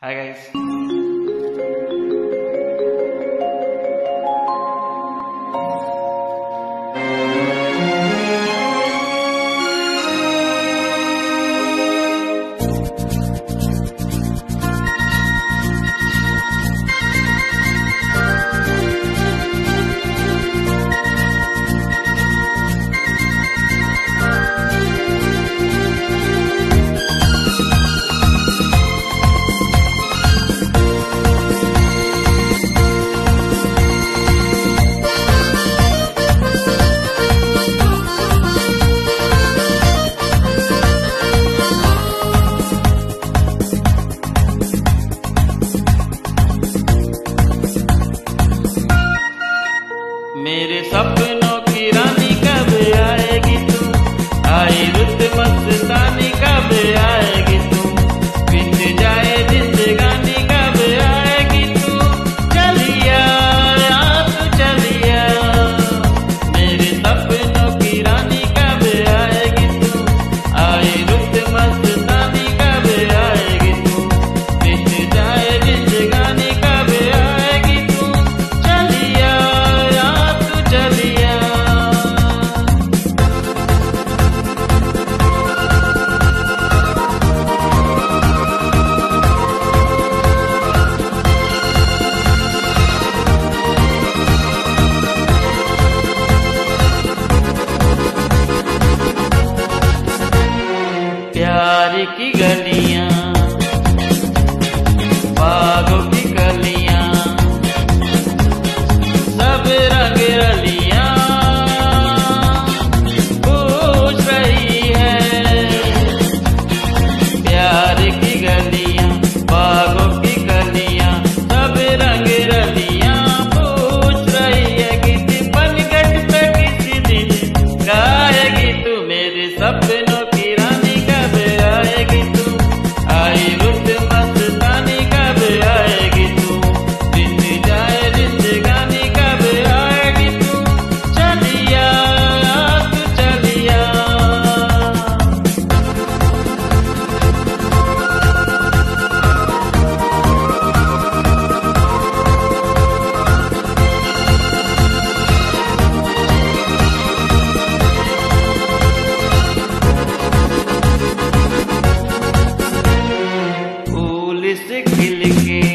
Hi guys. मेरे सपनों की रानी कब आएगी तू, आई रुत मस्तानी कब आएगी तू, बीत जाए जिंदगानी कब आएगी तू, चलिया तू चलिया। मेरे सपनों की रानी कब आएगी तू, आई रुत मस्तानी कब आएगी तू, बीत जाए जिंदगानी कब आएगी तू, चलिया चलिया। प्यार की गलियां, बागों की कलियां, सब रंग रलियां पूछ रही है। प्यार की गलियां, बागों की कलियां, सब रंग रलियां पूछ रही है कि पनघट पे किसी दिन गाएगी तू। मेरे सपनों की रानी कब आएगी तू, आई रुत मस्तानी कब आएगी तू, बीत जाए जिंदगानी कब आएगी तू, चलिया तू चलिया। फूल से खिल के